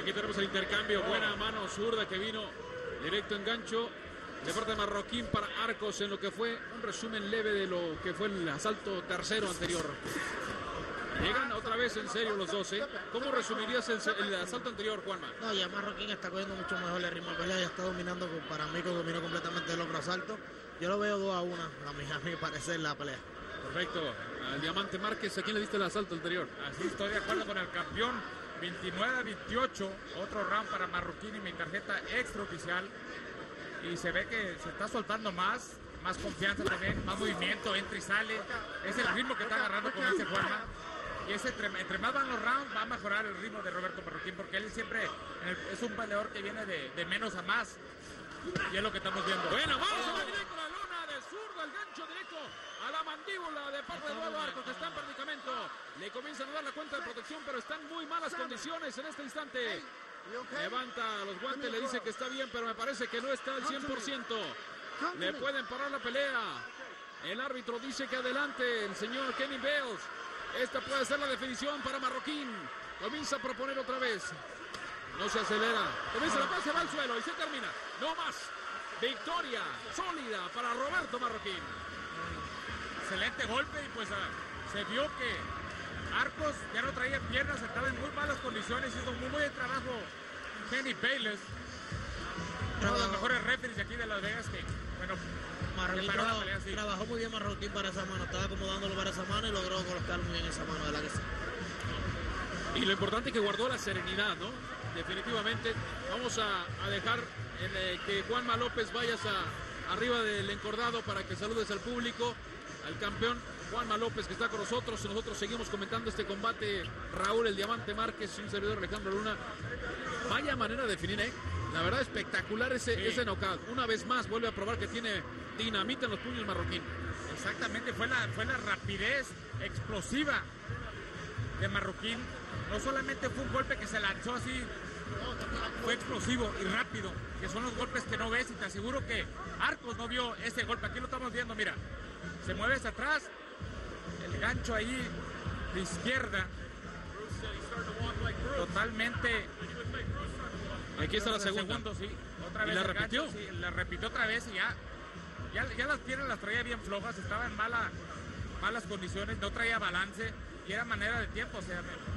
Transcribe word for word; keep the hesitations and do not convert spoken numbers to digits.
Aquí tenemos el intercambio. Buena mano zurda que vino directo engancho de parte de Marroquín para Arcos en lo que fue un resumen leve de lo que fue el asalto tercero anterior. Llegan otra vez en serio los dos, ¿eh? ¿Cómo resumirías el, el asalto anterior, Juanma? No, ya Marroquín está cogiendo mucho mejor el ritmo de pelea, ya está dominando, para mí que dominó completamente el otro asalto. Yo lo veo dos a uno, a mi, a mi parecer, la pelea. Perfecto. Al Diamante Márquez, ¿a quién le diste el asalto anterior? Así estoy de acuerdo con el campeón. veintinueve a veintiocho, otro round para Marroquín y mi tarjeta extraoficial. Y se ve que se está soltando más, más confianza también, más movimiento, entra y sale. Es el ritmo que está agarrando con ese Juanma. Y ese, entre, entre más van los rounds, va a mejorar el ritmo de Roberto Marroquín, porque él siempre es un peleador que viene de, de menos a más. Y es lo que estamos viendo. Bueno, vamos a la directo la luna de zurdo, el gancho directo a la mandíbula de parte de Eduardo Arcos, que está en predicamento. Le comienzan a dar la cuenta de protección, pero están en muy malas condiciones en este instante. Levanta los guantes, le dice que está bien, pero me parece que no está al cien por ciento. Le pueden parar la pelea. El árbitro dice que adelante el señor Kenny Bales. Esta puede ser la definición para Marroquín. Comienza a proponer otra vez. No se acelera. Comienza la paz, va al suelo y se termina. No más. Victoria sólida para Roberto Marroquín. Excelente golpe y pues uh, se vio que Arcos ya no traía piernas, estaba en muy malas condiciones. Hizo muy buen trabajo Kenny Bayless. Uno de los mejores referees de aquí de Las Vegas que, bueno, Marroquín trabajó, trabajó muy bien Marroquín para esa mano. Estaba acomodándolo para esa mano y logró colocar muy bien esa mano de la que sí. Y lo importante es que guardó la serenidad, ¿no? Definitivamente. Vamos a, a dejar en, eh, que Juanma López vayas a, arriba del encordado para que saludes al público, al campeón Juanma López que está con nosotros. Nosotros seguimos comentando este combate. Raúl el Diamante Márquez, un servidor Alejandro Luna. Vaya manera de definir, ¿eh? La verdad espectacular ese, sí. ese knockout. Una vez más vuelve a probar que tiene dinamita en los puños Marroquín. Exactamente, fue la, fue la rapidez explosiva de Marroquín. No solamente fue un golpe que se lanzó así, fue explosivo y rápido, que son los golpes que no ves, y te aseguro que Arcos no vio ese golpe. Aquí lo estamos viendo, mira, se mueve hacia atrás, el gancho ahí de izquierda, totalmente. Aquí está la segunda. Segundo, sí. Otra vez ¿Y la el repitió? Gancho, sí, la repitió otra vez y ya, ya, ya las piernas las traía bien flojas, estaba en mala, malas condiciones, no traía balance y era manera de tiempo. O sea,